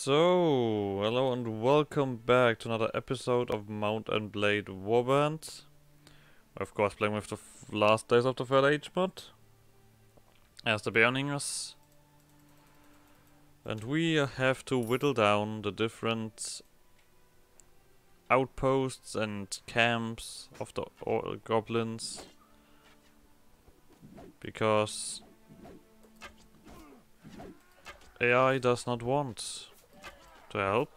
So, hello and welcome back to another episode of Mount and Blade Warband. Of course, playing with the last days of the third age mod as the Beorningers. And we have to whittle down the different outposts and camps of the goblins, because AI does not want to help.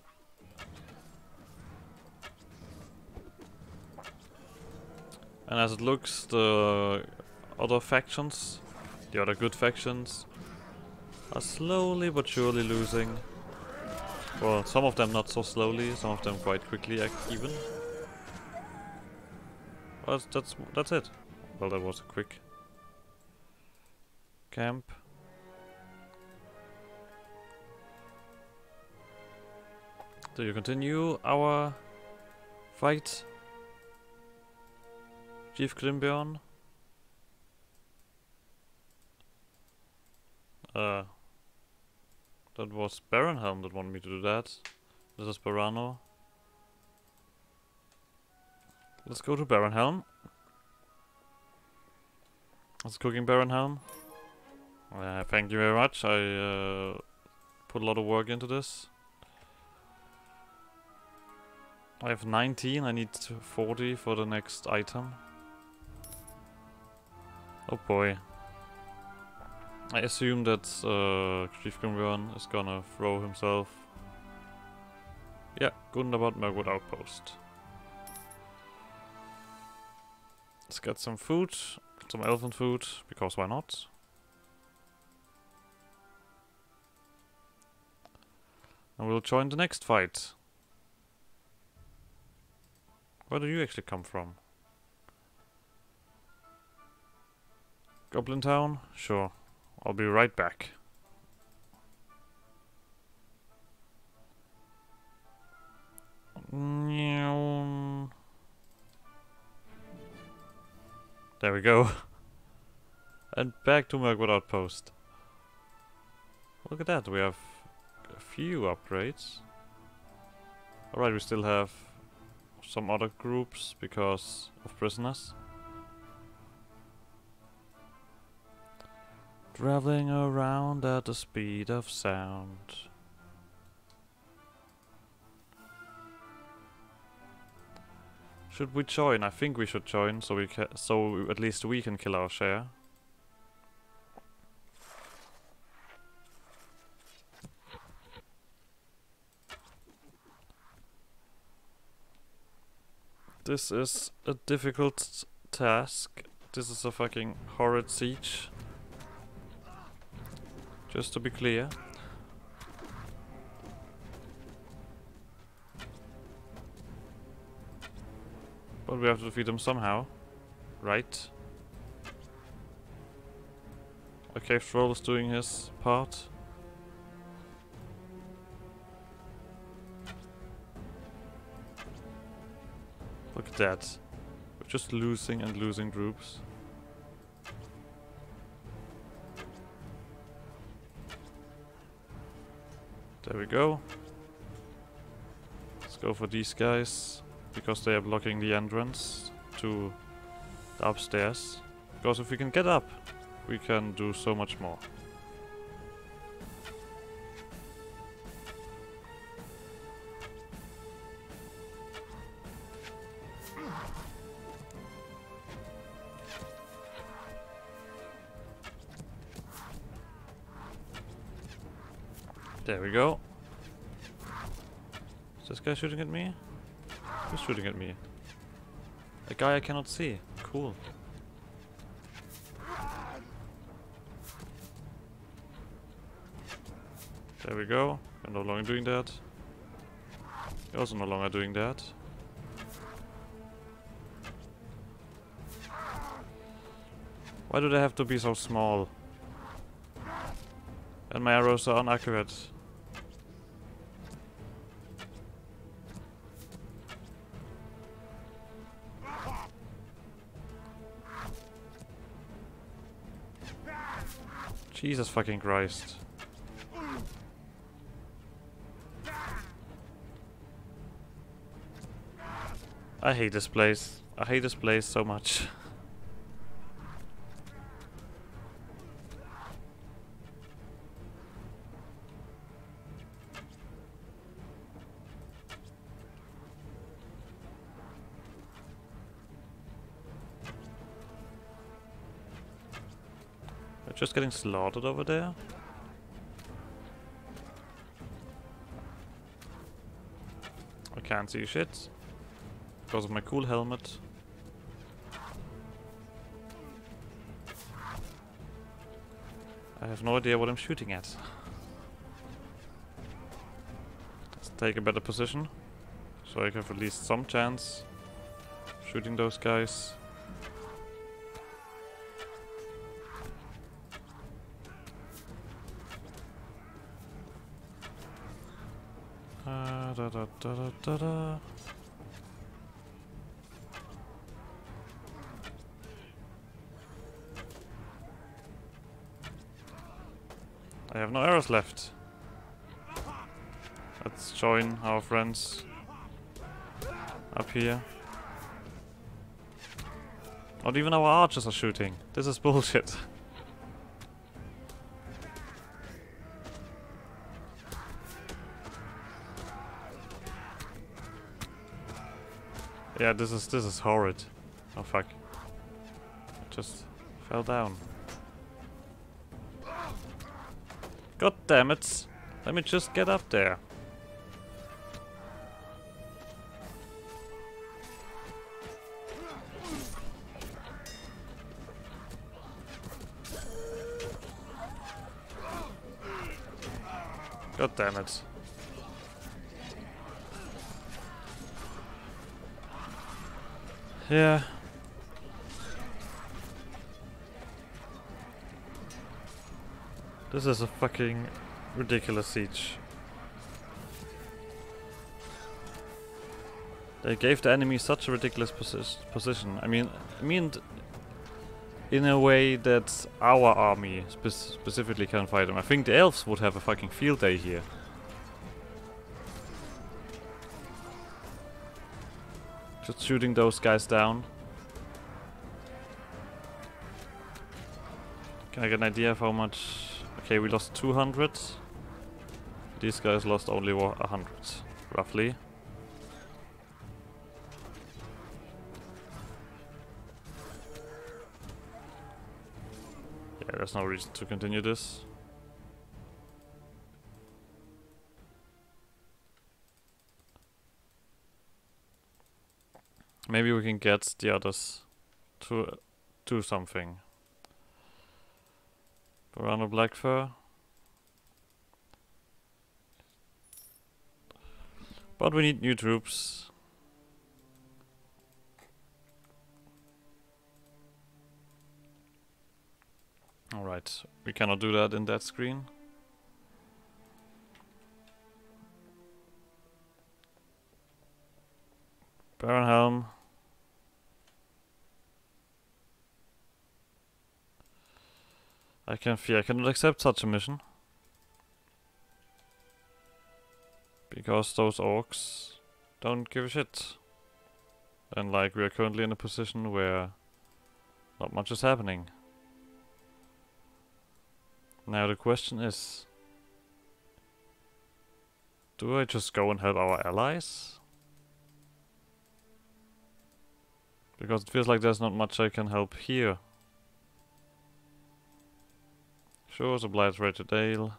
And as it looks, the other factions, the other good factions, are slowly but surely losing. Well, some of them not so slowly, some of them quite quickly even. Well, that's it. Well, that was a quick camp. Do you continue our fight, Chief Grimbeorn? That was Baronhelm that wanted me to do that. This is Barano. Let's go to Baronhelm. Let's cooking Baronhelm. Thank you very much. I put a lot of work into this. I have 19, I need 40 for the next item. Oh boy. I assume that Chief Grimbeorn is gonna throw himself. Yeah, Gundabad Mirkwood Outpost. Let's get some food, some elven food, because why not? And we'll join the next fight. Where do you actually come from? Goblin Town? Sure. I'll be right back. There we go. And back to Mirkwood Outpost. Look at that, we have a few upgrades. Alright, we still have some other groups because of prisoners. Traveling around at the speed of sound. Should we join? I think we should join, so at least we can kill our share. This is a difficult task. This is a fucking horrid siege. Just to be clear. But we have to defeat them somehow. Right? A cave troll is doing his part. Look at that. We're just losing and losing groups. There we go. Let's go for these guys, because they are blocking the entrance to the upstairs. Because if we can get up, we can do so much more. There we go. Is this guy shooting at me? Who's shooting at me? A guy I cannot see. Cool. There we go. We're no longer doing that. You're also no longer doing that. Why do they have to be so small? And my arrows are inaccurate. Jesus fucking Christ. I hate this place. I hate this place so much. They're just getting slaughtered over there. I can't see shit because of my cool helmet. I have no idea what I'm shooting at. Let's take a better position so I have at least some chance shooting those guys. Da, da, da, da, da, da. I have no arrows left. Let's join our friends up here. Not even our archers are shooting. This is bullshit. Yeah, this is horrid. Oh fuck. I just fell down. God damn it. Let me just get up there. God damn it. Yeah. This is a fucking ridiculous siege. They gave the enemy such a ridiculous position. I mean in a way that our army specifically can fight them. I think the elves would have a fucking field day here. Just shooting those guys down. Can I get an idea of how much? Okay, we lost 200. These guys lost only 100, roughly. Yeah, there's no reason to continue this. Maybe we can get the others to do something. Around a black fur. But we need new troops. Alright, we cannot do that in that screen. Baron Helm. I cannot accept such a mission. Because those orcs don't give a shit. And like we are currently in a position where not much is happening. Now the question is, do I just go and help our allies? Because it feels like there's not much I can help here. Sure, supplies right to Dale.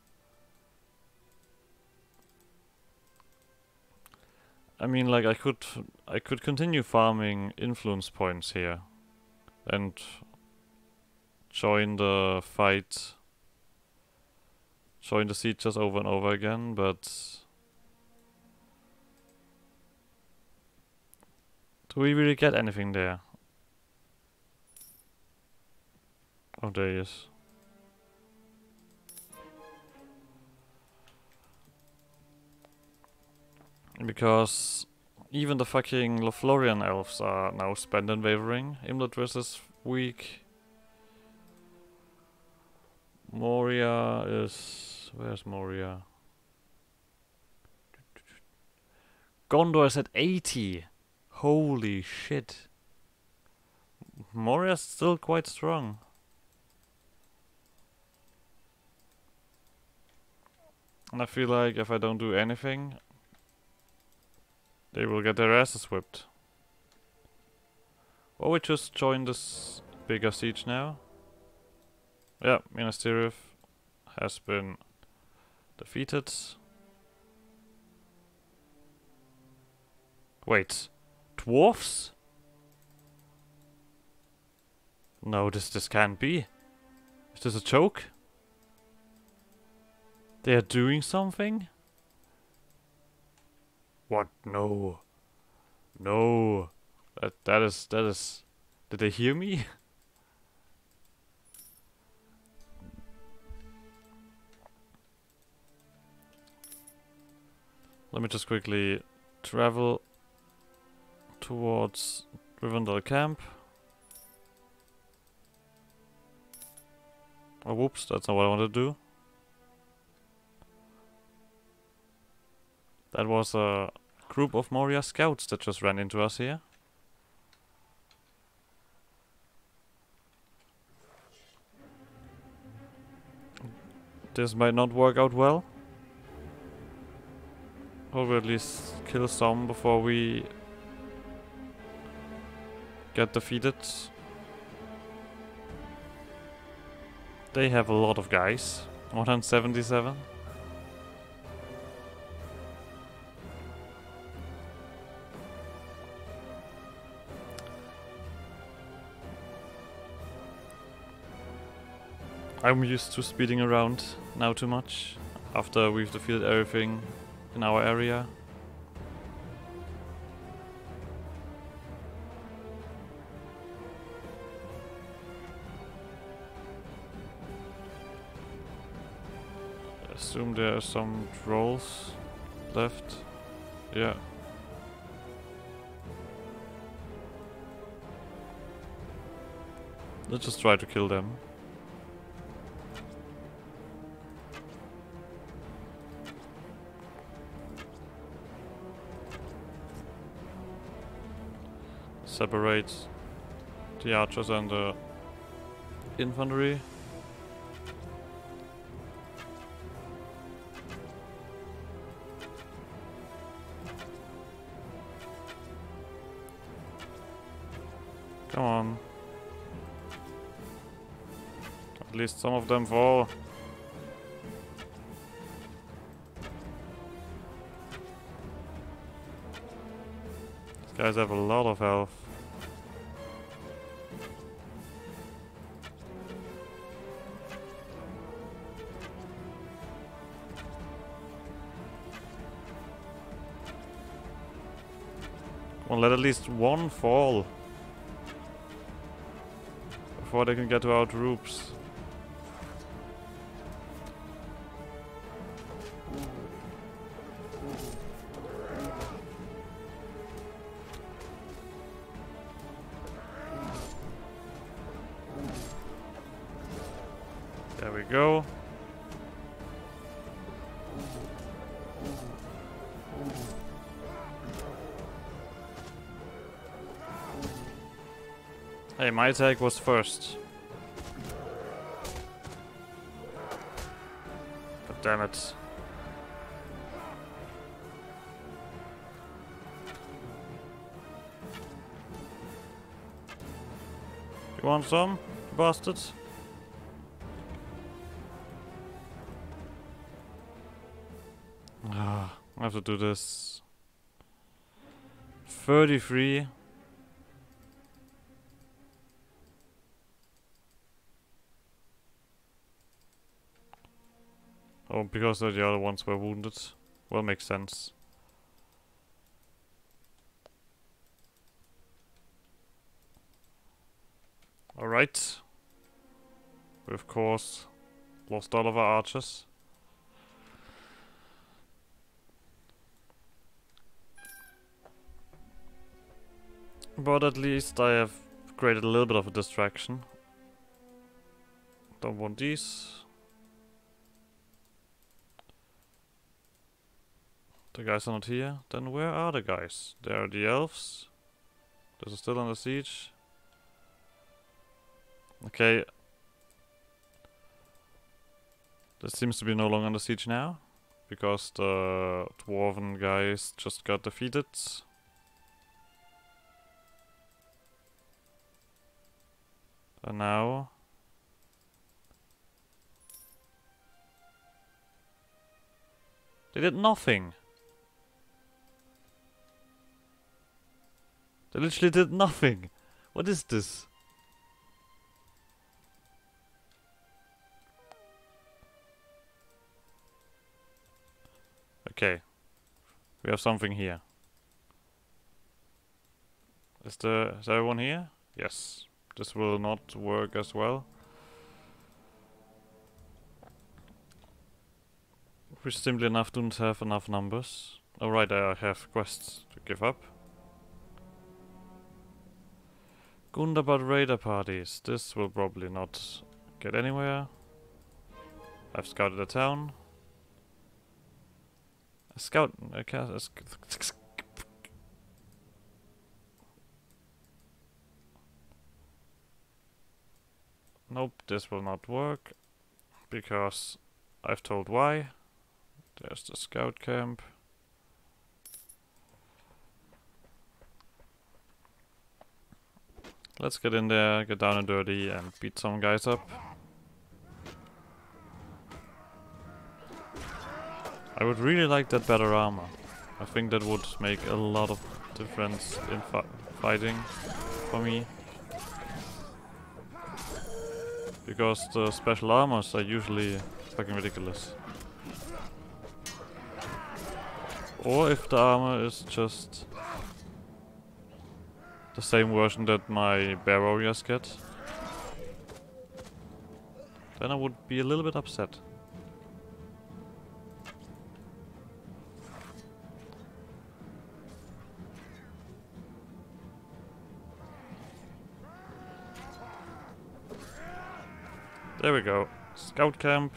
I mean, like I could continue farming influence points here, and join the fight, join the sieges over and over again, but do we really get anything there? Oh, there he is. Because even the fucking Lothlorien elves are now spent and wavering. Imladris is weak. Moria is... where's Moria? Gondor is at 80! Holy shit. Moria's still quite strong. And I feel like if I don't do anything, they will get their asses whipped. Or we just join this bigger siege now. Yeah, Minas Tirith has been defeated. Wait, dwarfs? No, this can't be. Is this a joke? They are doing something? What? No. No. That is... Did they hear me? Let me just quickly travel towards Rivendell camp. Oh, whoops, that's not what I wanted to do. That was a group of Moria scouts that just ran into us here. This might not work out well. Or we'll at least kill some before we get defeated. They have a lot of guys. 177. I'm used to speeding around now too much, after we've defeated everything in our area. I assume there are some trolls left. Yeah. Let's just try to kill them. Separate the archers and the infantry. Come on. At least some of them fall. These guys have a lot of health. Well, let at least one fall before they can get to our troops. There we go. Hey, my attack was first. God damn it. You want some, bastards? I have to do this. 33. Oh, because the other ones were wounded. Well, makes sense. Alright. We of course lost all of our archers. But at least I have created a little bit of a distraction. Don't want these. The guys are not here. Then where are the guys? There are the elves. This is still under siege. Okay. This seems to be no longer under siege now, because the dwarven guys just got defeated. And now... they did nothing! They literally did nothing! What is this? Okay. We have something here. Is everyone here? Yes. This will not work as well. We simply enough don't have enough numbers. Alright, I have quests to give up. Gundabad raider parties. This will probably not get anywhere. I've scouted the town. A scout... Nope, this will not work. Because I've told why. There's the scout camp. Let's get in there, get down and dirty, and beat some guys up. I would really like that better armor. I think that would make a lot of difference in fighting for me. Because the special armors are usually fucking ridiculous. Or if the armor is just the same version that my bear warriors get, then I would be a little bit upset. There we go. Scout camp.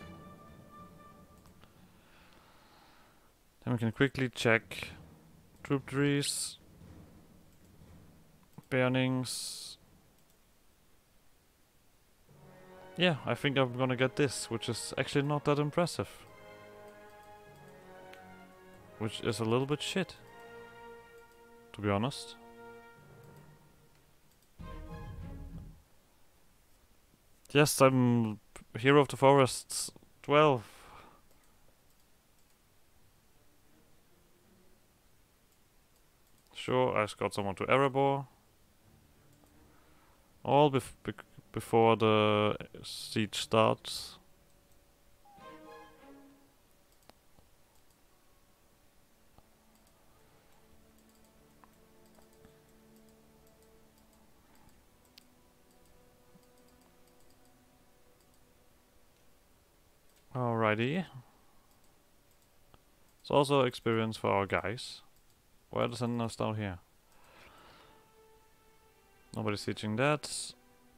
Then we can quickly check troop trees, Beornings. Yeah, I think I'm gonna get this, which is actually not that impressive. Which is a little bit shit, to be honest. Yes, I'm Hero of the Forests 12. Sure, I got someone to Erebor. All before the siege starts. Alrighty. It's also experience for our guys. Why are the sentinels down here? Nobody's teaching that.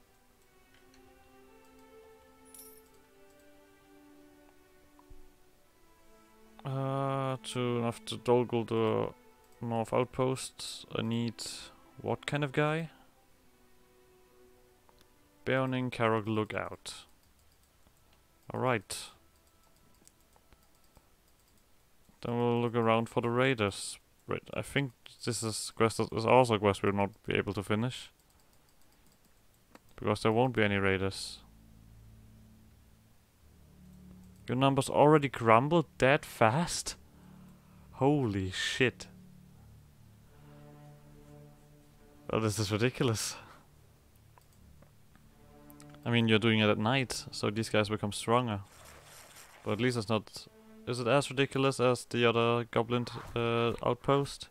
To have to toggle the north outposts, I need what kind of guy? Beorning Karok Lookout. Alright. Then we'll look around for the raiders. Right, I think this is quest is also a quest we'll not be able to finish. Because there won't be any raiders. Your numbers already crumbled that fast? Holy shit. Oh, this is ridiculous. I mean, you're doing it at night, so these guys become stronger. But at least it's not... Is it as ridiculous as the other goblin outpost?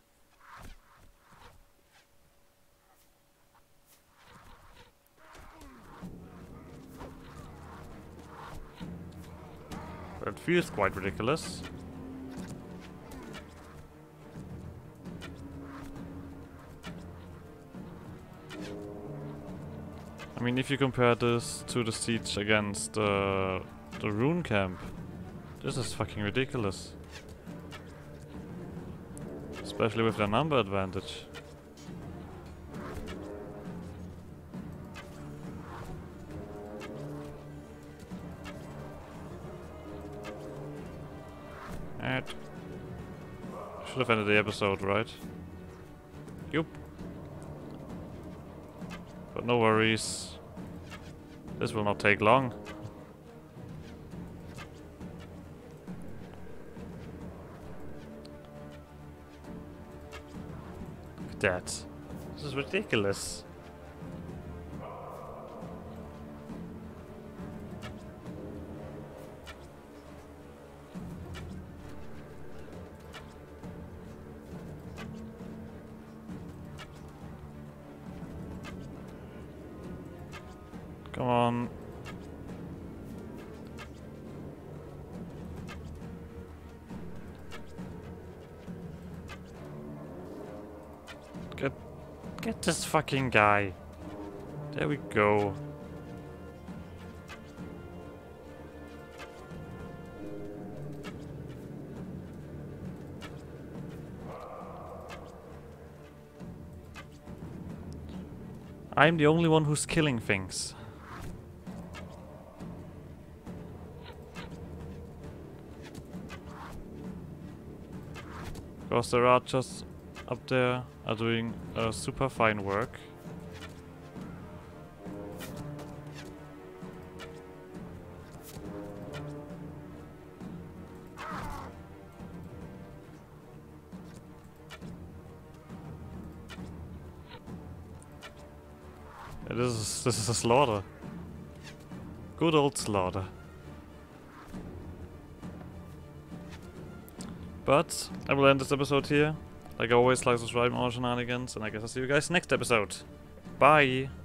It feels quite ridiculous. I mean, if you compare this to the siege against the rune camp, this is fucking ridiculous. Especially with their number advantage. Alright. Should have ended the episode, right? Yup. But no worries. This will not take long. Look at that. This is ridiculous. Come on. Get this fucking guy. There we go. I'm the only one who's killing things. Because the archers up there are doing super fine work. Yeah, this is a slaughter. Good old slaughter. But I will end this episode here. Like always, like, subscribe, more shenanigans, and I guess I'll see you guys next episode. Bye!